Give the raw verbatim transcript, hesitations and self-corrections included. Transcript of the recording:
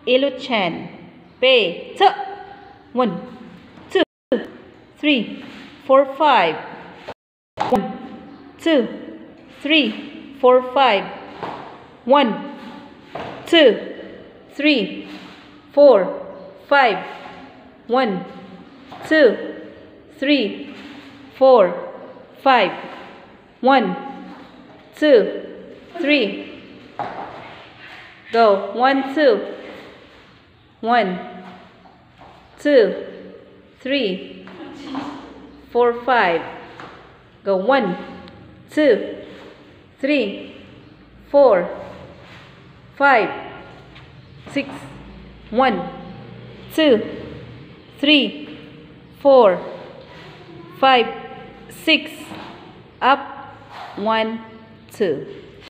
Lu Quan. P. T. One, two, three, four, five. One, two, three, four, five. One, two, three, four, five. One, two, three, four, five. One, two, three. Go. One, two. One, two, three, four, five. Go. One, two, three, four, five, six. One, two, three, four, five, six. Up. One, two.